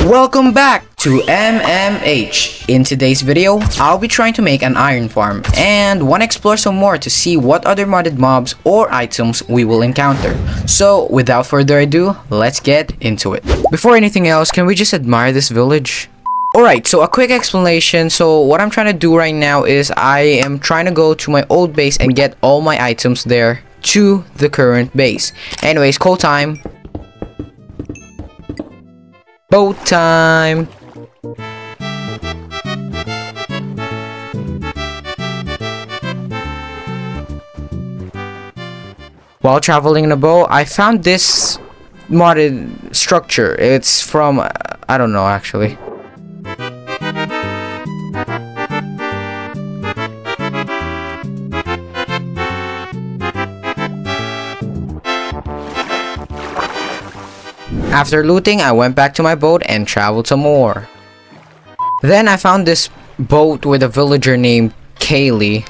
Welcome back to MMH. In today's video, I'll be trying to make an iron farm and want to explore some more to see what other modded mobs or items we will encounter. So without further ado, let's get into it. Before anything else, can we just admire this village? Alright, so a quick explanation. So what I'm trying to do right now is I am trying to go to my old base and get all my items there to the current base. Anyways, call time. Boat time! While traveling in a boat, I found this modded structure. It's from, I don't know actually. After looting, I went back to my boat and traveled some more. Then I found this boat with a villager named Kaylee.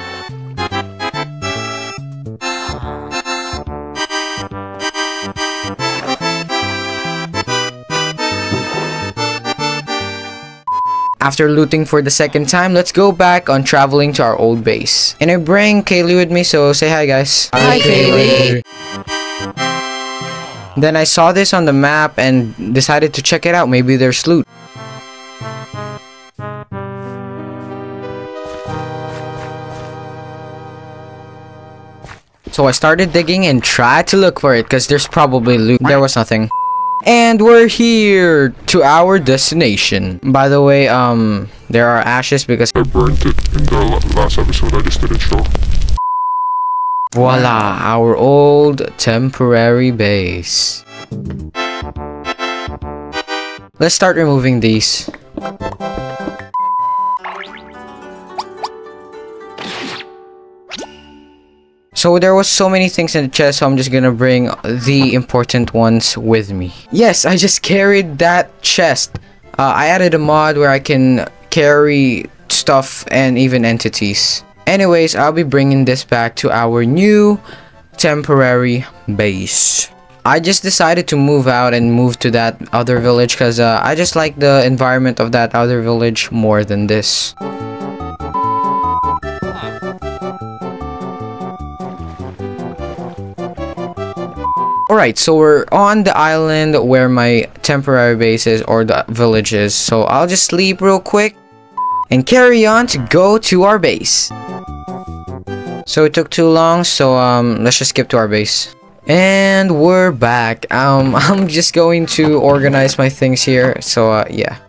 After looting for the second time, let's go back on traveling to our old base. And I bring Kaylee with me, so say hi guys. Hi Kaylee! Then I saw this on the map and decided to check it out. Maybe there's loot. So I started digging and tried to look for it because there's probably loot. There was nothing. And we're here to our destination. By the way, there are ashes because I burnt it in the last episode. I just didn't show. Voila, our old temporary base. Let's start removing these. So there was so many things in the chest, so I'm just gonna bring the important ones with me. Yes, I just carried that chest. I added a mod where I can carry stuff and even entities. Anyways, I'll be bringing this back to our new temporary base. I just decided to move out and move to that other village because I just like the environment of that other village more than this. Alright, so we're on the island where my temporary base is, or the village is. So I'll just sleep real quick and carry on to go to our base. So it took too long, so let's just skip to our base. And we're back. I'm just going to organize my things here, so yeah.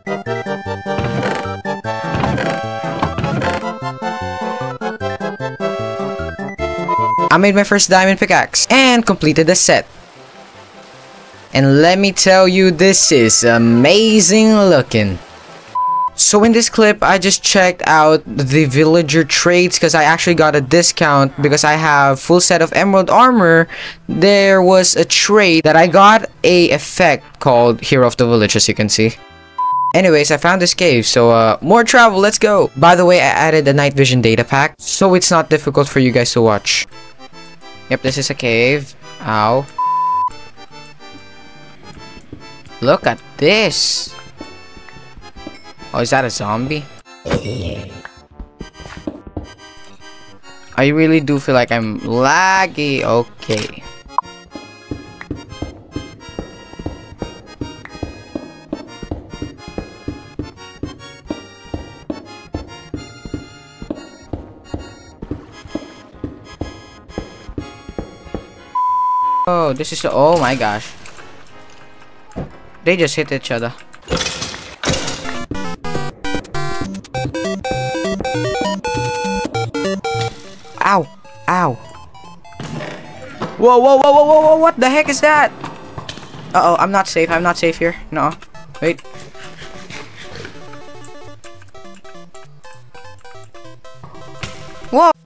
I made my first diamond pickaxe and completed the set. And let me tell you, this is amazing looking. So in this clip, I just checked out the villager trades because I actually got a discount because I have full set of emerald armor. There was a trade that I got a effect called Hero of the Village, as you can see. Anyways, I found this cave, so more travel, let's go. By the way, I added a night vision data pack, so it's not difficult for you guys to watch. Yep, this is a cave. Ow. Look at this. Oh, is that a zombie? I really do feel like I'm laggy. Okay. Oh, this is the— oh my gosh. They just hit each other. Ow! Ow! Whoa, whoa, whoa, whoa, whoa, whoa, what the heck is that? Uh-oh, I'm not safe. I'm not safe here. No. Wait. Whoa!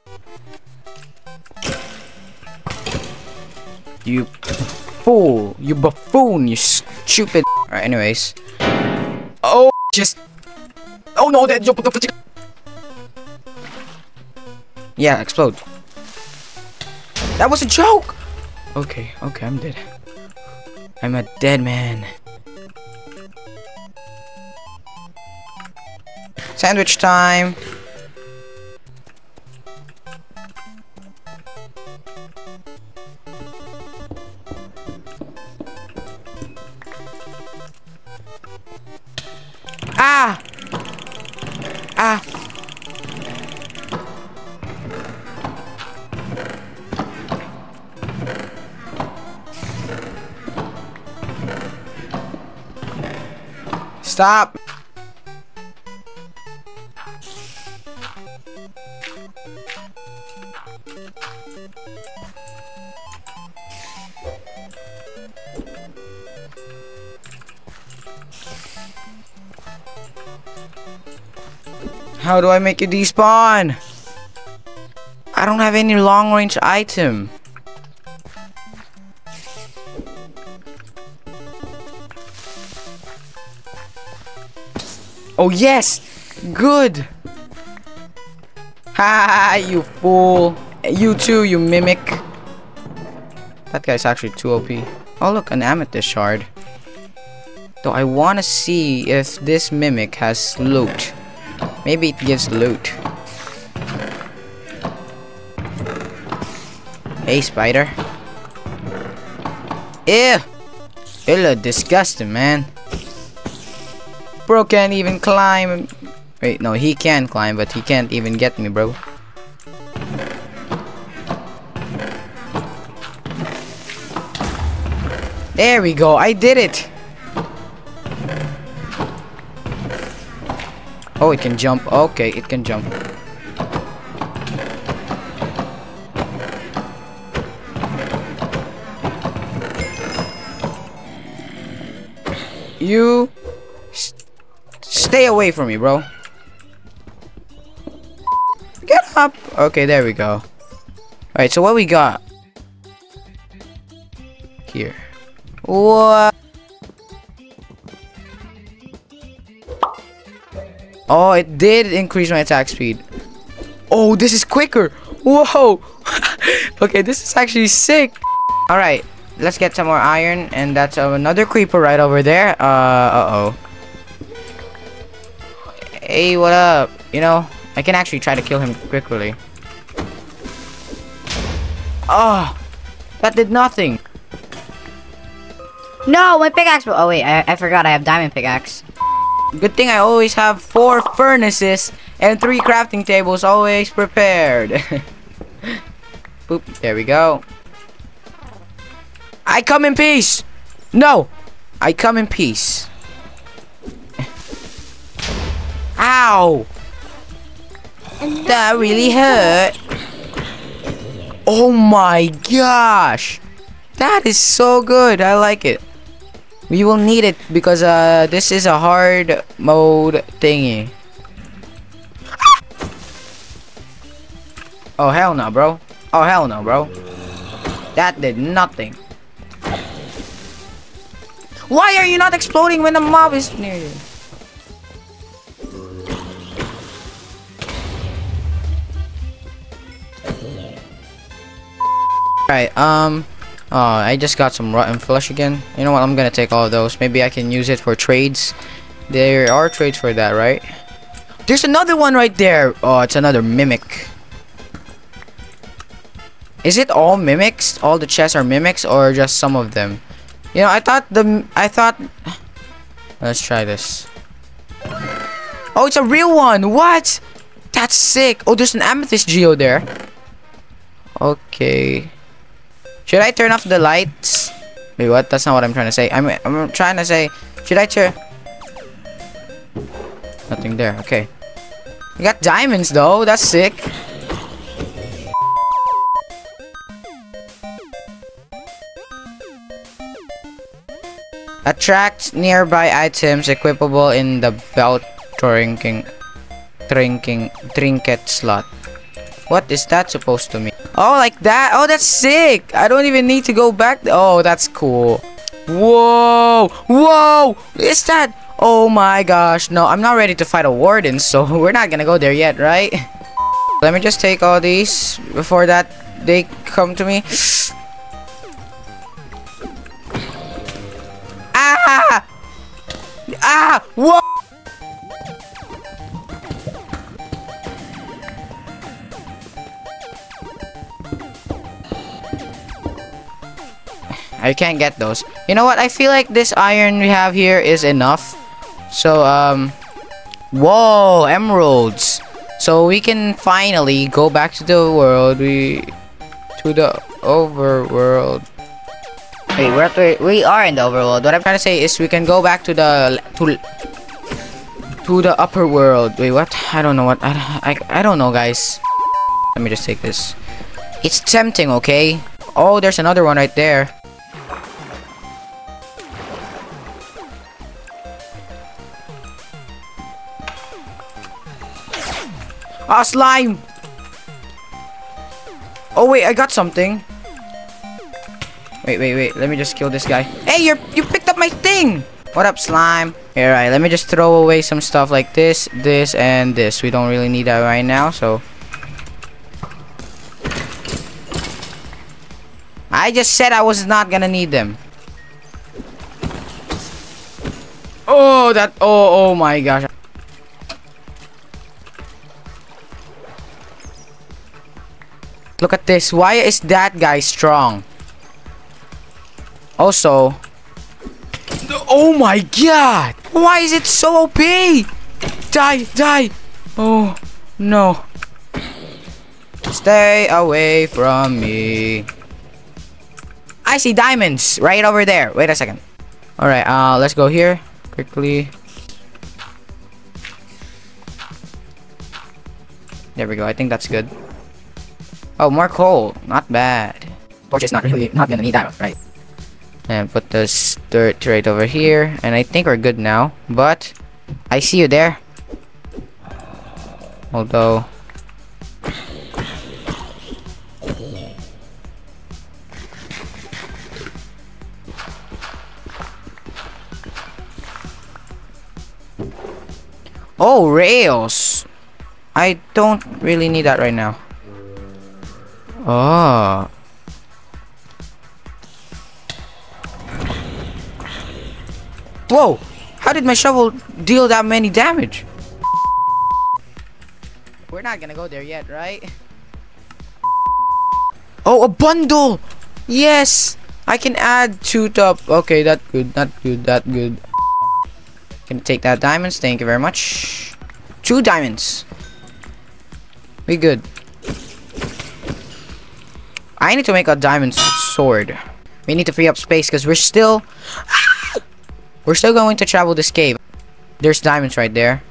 You fool! You buffoon! You stupid! Alright, anyways. Oh, just— oh no, that— yeah, explode. That was a joke! Okay, okay, I'm dead. I'm a dead man. Sandwich time. Ah! Ah! Stop! How do I make you despawn? I don't have any long range item. Oh yes! Good! Ha! You fool! You too, you mimic! That guy's actually too OP. Oh look, an amethyst shard. Though I wanna see if this mimic has loot. Maybe it gives loot. Hey, spider. Ew! You look disgusting, man. Bro can't even climb. Wait, no, he can climb, but he can't even get me, bro. There we go, I did it! Oh, it can jump. Okay, it can jump. You stay away from me, bro. Get up. Okay, there we go. Alright, so what we got here? What? Oh, it did increase my attack speed. Oh, this is quicker. Whoa. Okay, this is actually sick. Alright, let's get some more iron. And that's another creeper right over there. Uh-oh. Hey, what up? You know, I can actually try to kill him quickly. Oh, that did nothing. No, my pickaxe. Oh wait, I forgot I have diamond pickaxe. Good thing I always have 4 furnaces and 3 crafting tables always prepared. Boop, there we go. I come in peace. No, I come in peace. Ow. That really hurt. Oh my gosh. That is so good. I like it. We will need it because this is a hard mode thingy. Oh hell no, bro. Oh hell no, bro. That did nothing. Why are you not exploding when the mob is near you? Alright, oh, I just got some rotten flesh again. You know what? I'm gonna take all of those. Maybe I can use it for trades. There are trades for that, right? There's another one right there. Oh, it's another mimic. Is it all mimics? All the chests are mimics, or just some of them? You know, I thought. Let's try this. Oh, it's a real one. What? That's sick. Oh, there's an amethyst geo there. Okay. Should I turn off the lights? Wait, what? That's not what I'm trying to say. I'm trying to say, should I turn? Nothing there. Okay. We got diamonds though. That's sick. Attract nearby items equipable in the belt trinket slot. What is that supposed to mean? Oh, like that? Oh, that's sick! I don't even need to go back. Oh, that's cool. Whoa! Whoa! Is that? Oh my gosh. No, I'm not ready to fight a warden, so we're not gonna go there yet, right? Let me just take all these before that they come to me. Ah! Ah! Whoa! I can't get those. You know what? I feel like this iron we have here is enough. So, whoa, emeralds. So we can finally go back to the world. To the overworld. Wait, we are in the overworld. What I'm trying to say is we can go back to the upper world. Wait, what? I don't know what. I don't know, guys. Let me just take this. It's tempting, okay? Oh, there's another one right there. Ah, slime! Oh wait, I got something. Wait. Let me just kill this guy. Hey, you picked up my thing! What up, slime? Alright, let me just throw away some stuff like this, and this. We don't really need that right now, so... I just said I was not gonna need them. Oh my gosh. Look at this. Why is that guy strong? Also, oh my god! Why is it so OP? Die! Oh no! Stay away from me. I see diamonds right over there. Wait a second. All right, let's go here quickly. There we go. I think that's good. Oh, more coal. Not bad. Torch is not gonna need that, right? And put this dirt right over here. And I think we're good now. But I see you there. Although... Oh, rails. I don't really need that right now. Oh. Whoa! How did my shovel deal that many damage? We're not gonna go there yet, right? Oh, a bundle! Yes! I can add 2 top. Okay, that good. Not good. That good. Can take that diamonds. Thank you very much. 2 diamonds. We good. I need to make a diamond sword. We need to free up space because we're still going to travel this cave. There's diamonds right there.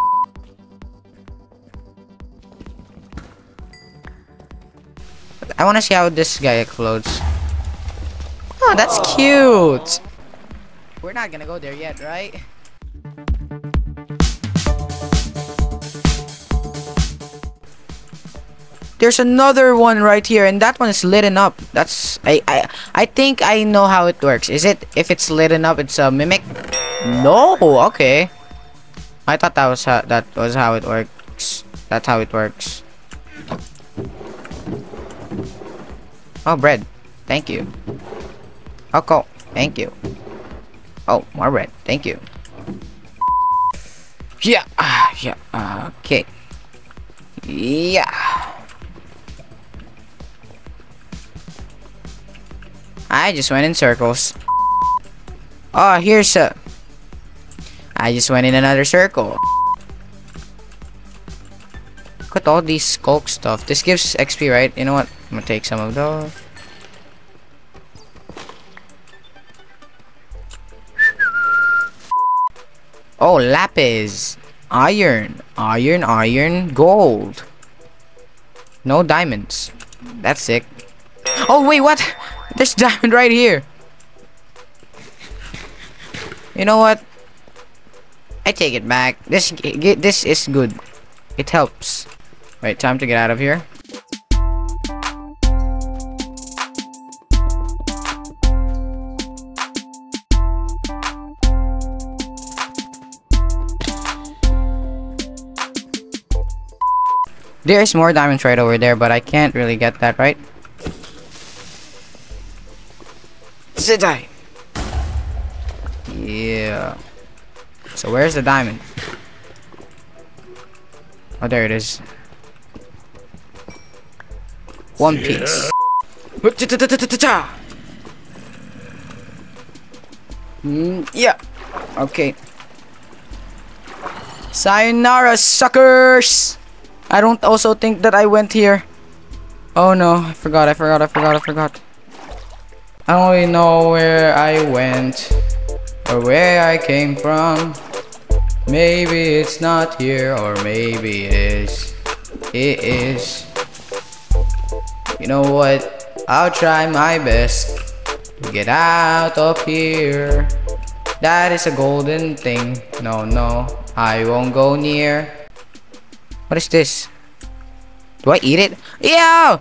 I want to see how this guy explodes. Oh, that's cute. We're not gonna go there yet, right? There's another one right here, and that one is lit up. That's I think I know how it works. Is it if it's lit up, it's a mimic? No, okay. I thought that was how it works. That's how it works. Oh, bread. Thank you. Oh, cool. Thank you. Oh, more bread. Thank you. Yeah. Yeah. Okay. Yeah. I just went in circles. Oh, here's a... I just went in another circle. Look at all these skulk stuff. This gives XP, right? You know what? I'm gonna take some of those. Oh, lapis. Iron. Gold. No diamonds. That's sick. Oh, wait, what? There's diamond right here. You know what? I take it back. This is good. It helps. Right, time to get out of here. There's more diamonds right over there, but I can't really get that, right? Die. Yeah. So where's the diamond? Oh, there it is. One piece. Yeah. Okay. Sayonara, suckers! I don't also think that I went here. Oh no, I forgot. I don't really know where I went or where I came from. Maybe it's not here, or maybe it is. It is. You know what? I'll try my best to get out of here. That is a golden thing. No, I won't go near. What is this? Do I eat it? Yeah!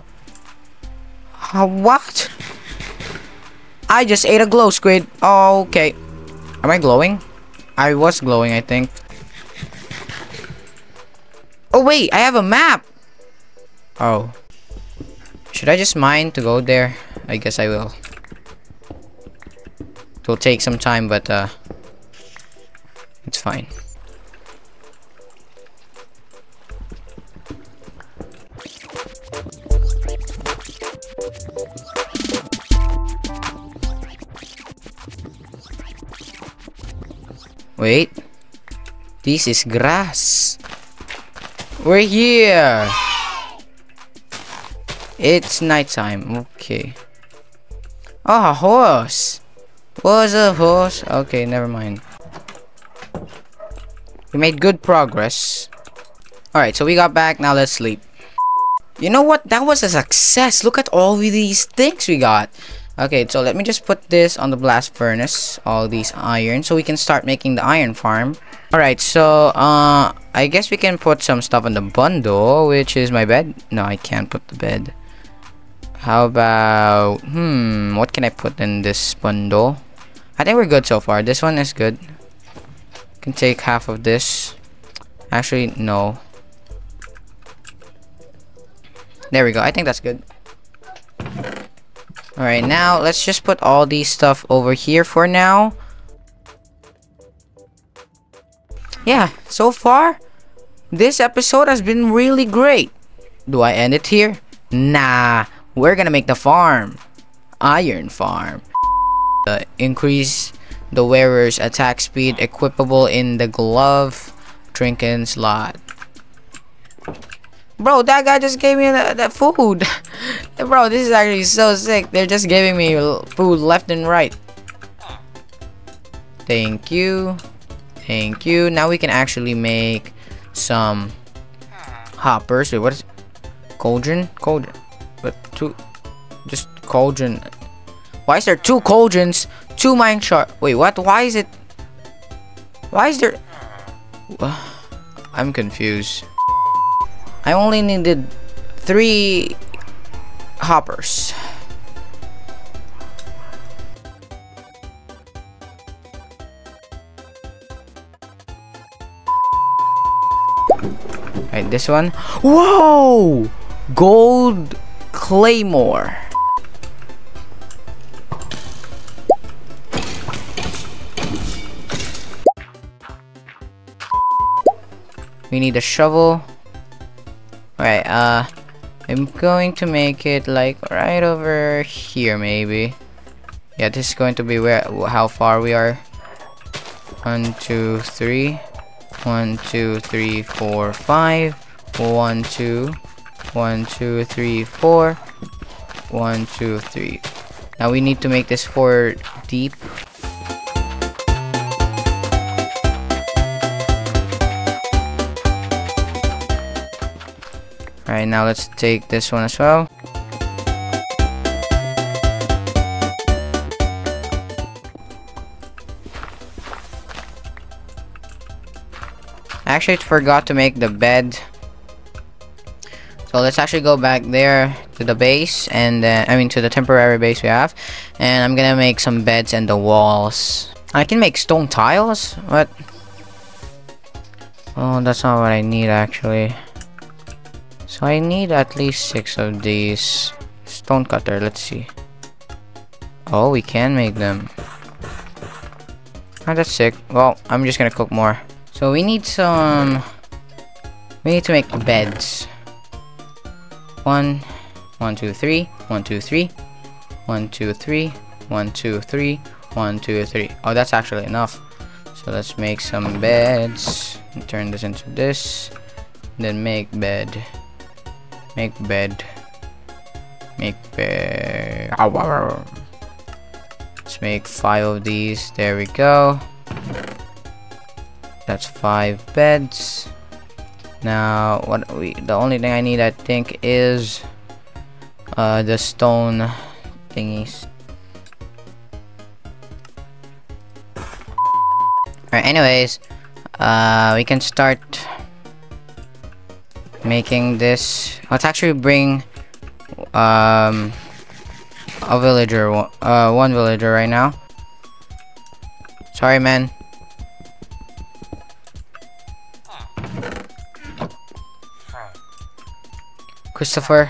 What? I just ate a glow squid. Oh, okay. Am I glowing? I was glowing, I think. Oh, wait. I have a map. Oh. Should I just mine to go there? I guess I will. It will take some time, but it's fine. Wait. This is grass. We're here. It's nighttime. Okay. Oh, a horse. Was a horse? Okay, never mind. We made good progress. Alright, so we got back. Now let's sleep. You know what? That was a success. Look at all these things we got. Okay, so let me just put this on the blast furnace. All these iron. So we can start making the iron farm. Alright, so I guess we can put some stuff on the bundle, which is my bed. No, I can't put the bed. How about what can I put in this bundle? I think we're good so far. This one is good. Can take half of this. Actually, no. There we go. I think that's good. Alright, now let's just put all these stuff over here for now. Yeah, so far this episode has been really great. Do I end it here? Nah, we're gonna make the farm. Iron farm. Increase the wearer's attack speed, equipable in the glove trinket slot. Bro, that guy just gave me the food. Bro, this is actually so sick. They're just giving me food left and right. Thank you. Thank you. Now we can actually make some hoppers. Wait, what is it? Cauldron? Cauldron. But two. Just cauldron. Why is there two cauldrons? Two mine shard. Wait, what? Why is it? Why is there? I'm confused. I only needed 3 hoppers. Right, this one. Whoa! Gold claymore. We need a shovel. Alright, I'm going to make it like right over here maybe. Yeah, this is going to be how far we are. 1, 2, 3. 1, 2, 3, 4, 5. 1, 2. 1, 2, 3, 4. 1, 2, 3. Now we need to make this 4 deep. Alright, now let's take this one as well. I actually forgot to make the bed. So let's actually go back there to the base, and then to the temporary base we have, and I'm gonna make some beds and the walls. I can make stone tiles? What? Oh, that's not what I need actually. So I need at least 6 of these. Stone cutter, let's see. Oh, we can make them. Oh, that's sick. Well, I'm just gonna cook more. So we need some... We need to make beds. 1, 1, 2, 3. 1, 2, 3. 1, 2, 3. 1, 2, 3. 1, 2, 3. Oh, that's actually enough. So let's make some beds and turn this into this. Then make bed. Make bed. Make bed. Let's make 5 of these. There we go. That's 5 beds. Now the only thing I need, I think, is the stone thingies. Alright, anyways, we can start making this. Let's actually bring a villager, one villager right now. Sorry, man. Christopher.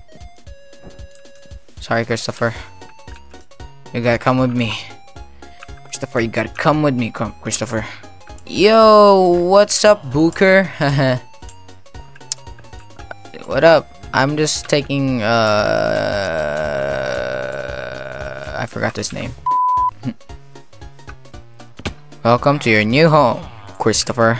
Sorry, Christopher. You gotta come with me. Christopher, you gotta come with me, Christopher. Yo, what's up, Booker? What up? I'm just taking, I forgot his name. Welcome to your new home, Christopher.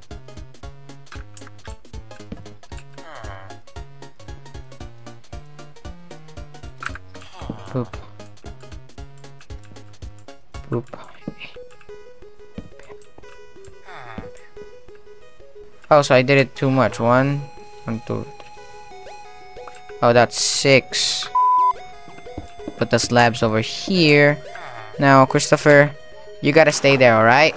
Poop. Poop. Oh, so I did it too much. 1, 2. Oh, that's 6. Put the slabs over here. Now, Christopher, you gotta stay there, alright?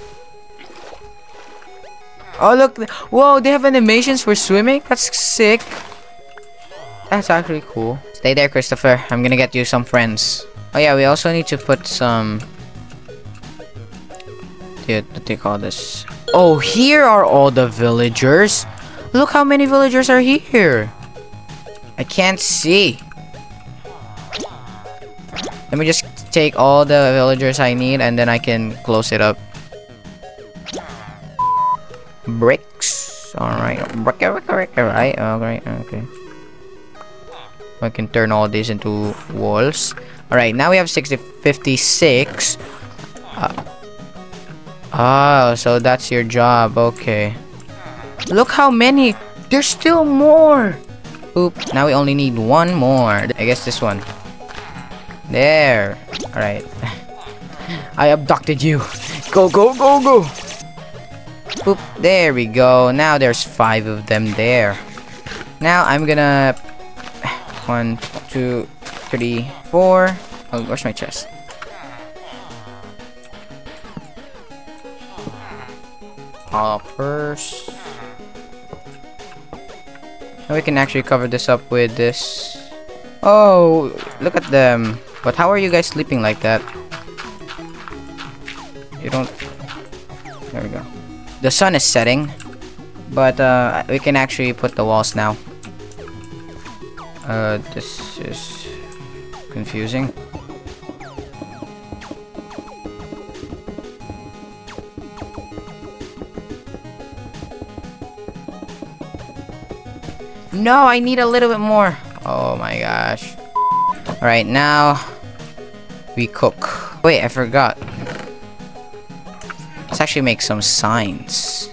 Oh, look. Whoa, they have animations for swimming? That's sick. That's actually cool. Stay there, Christopher. I'm gonna get you some friends. Oh yeah, we also need to put some... Dude, what do you call this? Oh, here are all the villagers. Look how many villagers are here. I can't see. Let me just take all the villagers I need and then I can close it up. Bricks. Alright. Alright. Alright. Okay. I can turn all these into walls. Alright, now we have 56. Oh, so that's your job. Okay. Look how many. There's still more. Oop. Now we only need 1 more. I guess this one. There. Alright. I abducted you. Go, go, go, go. Oop. There we go. Now there's 5 of them there. Now I'm gonna... 1, 2, 3, 4. Oh, where's my chest? Hoppers. Now we can actually cover this up with this. Oh, look at them. But how are you guys sleeping like that? You don't... There we go. The sun is setting. But we can actually put the walls now. This is confusing. No, I need a little bit more. Oh my gosh. Alright, now we cook. Wait, I forgot. Let's actually make some signs.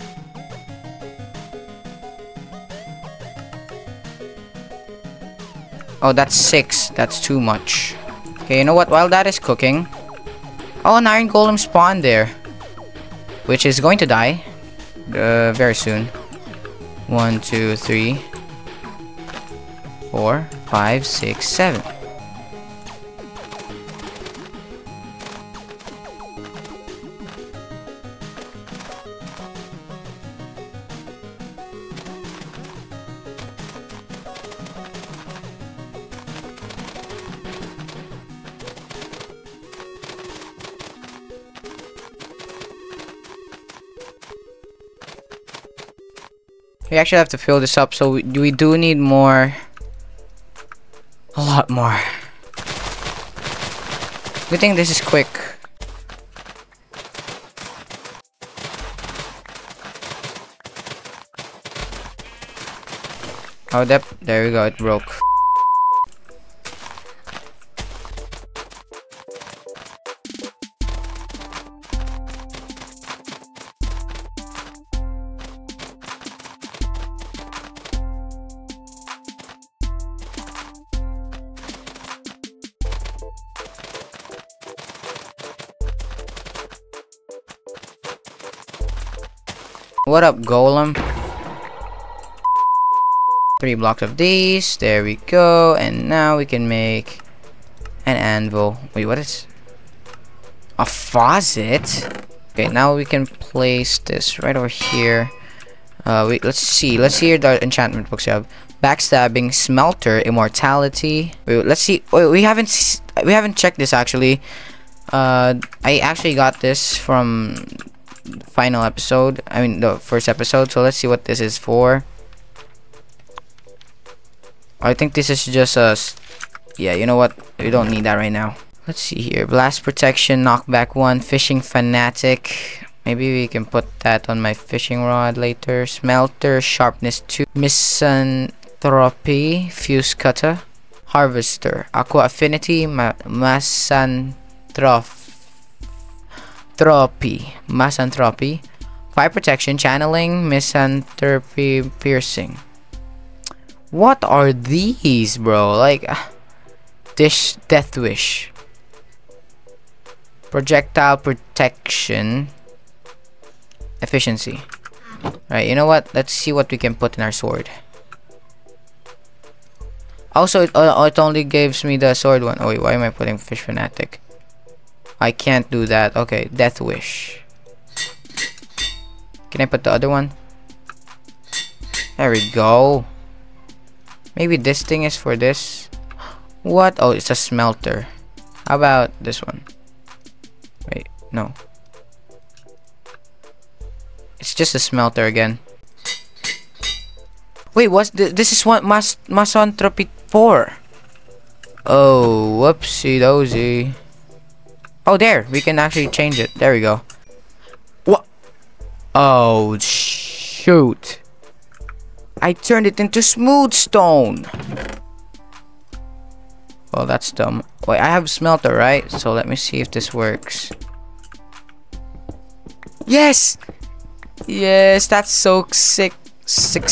Oh, that's 6. That's too much. Okay, you know what? While that is cooking... Oh, an iron golem spawned there. Which is going to die. Very soon. 1, 2, 3... 4, 5, 6, 7. We actually have to fill this up, so we do need more. A lot more. Good thing this is quick. Oh, there we go, it broke. What up, golem? 3 blocks of these. There we go. And now we can make an anvil. Wait, what is a faucet? Okay, now we can place this right over here. Let's see the enchantment books we have. Backstabbing, smelter, immortality. Wait, let's see. Wait, we haven't checked this actually. I actually got this from final episode. I mean the first episode. So let's see what this is for. I think this is just a. Yeah, you know what? We don't need that right now. Let's see here. Blast protection, knockback 1, fishing fanatic. Maybe we can put that on my fishing rod later. Smelter, sharpness 2, misanthropy, fuse cutter, harvester, aqua affinity, misanthropy, fire protection, channeling, misanthropy, piercing. What are these, bro? Like, death wish, projectile protection, efficiency. Right, you know what? Let's see what we can put in our sword. Also, it only gives me the sword one. Oh wait, why am I putting fish fanatic? I can't do that. Okay, death wish. Can I put the other one? There we go. Maybe this thing is for this. What? Oh, it's a smelter. How about this one? Wait, no. It's just a smelter again. Wait, what's this is what misanthropy for? Oh, whoopsie dozy. Oh, there, we can actually change it. There we go. What? Oh, shoot. I turned it into smooth stone. Well, that's dumb. Wait, I have smelter, right? So let me see if this works. Yes! Yes, that's so sick. Sick.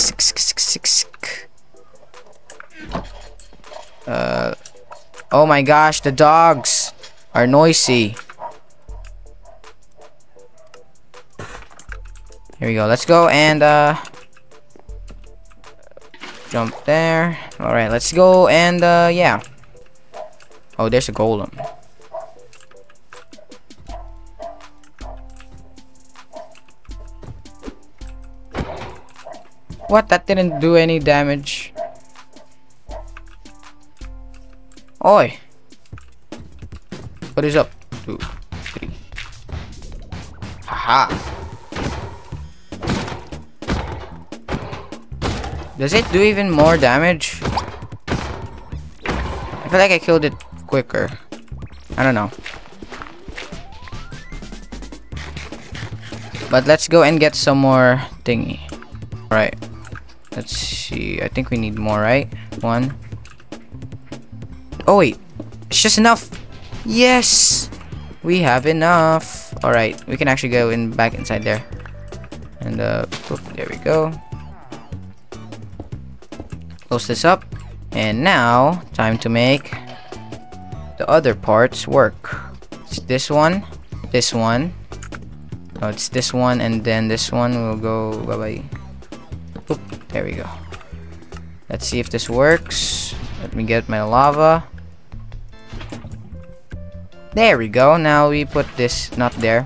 Oh my gosh, the dogs are noisy. Here we go. Let's go and jump there. All right, let's go and yeah. Oh, there's a golem. What? That didn't do any damage. Oi. What is up? 2, 3. Haha. Does it do even more damage? I feel like I killed it quicker. I don't know. But let's go and get some more thingy. Right. Let's see. I think we need more, right? 1. Oh wait. It's just enough. Yes. We have enough. Alright. We can actually go in back inside there. And oop, there we go. Close this up. And now, time to make the other parts work. It's this one. This one. Oh, it's this one and then this one will go bye-bye. Oop, there we go. Let's see if this works. Let me get my lava. There we go. Now we put this not there.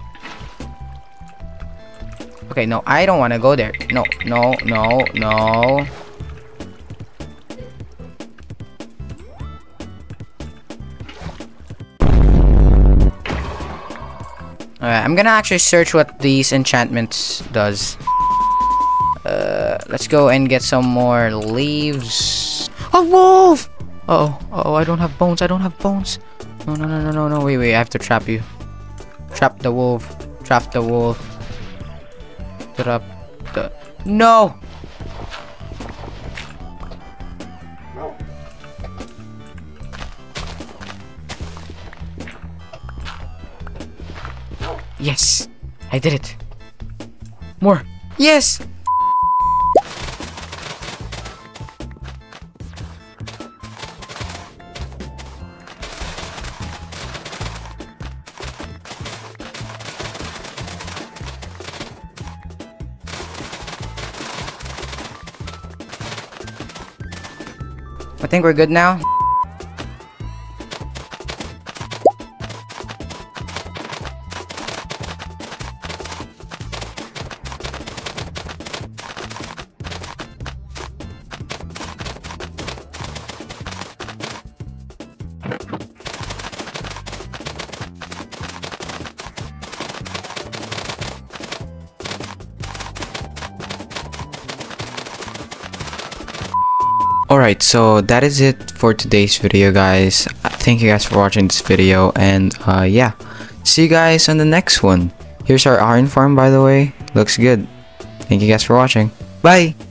Okay, no, I don't want to go there. No. Alright, I'm gonna actually search what these enchantments does. Let's go and get some more leaves. A wolf! Oh, I don't have bones. No, wait, I have to trap you. Trap the wolf. Trap the wolf. Trap the... No! Yes! I did it! More! Yes! I think we're good now. Alright, so that is it for today's video, guys. Thank you guys for watching this video, and yeah, see you guys on the next one. Here's our iron farm, by the way. Looks good. Thank you guys for watching. Bye!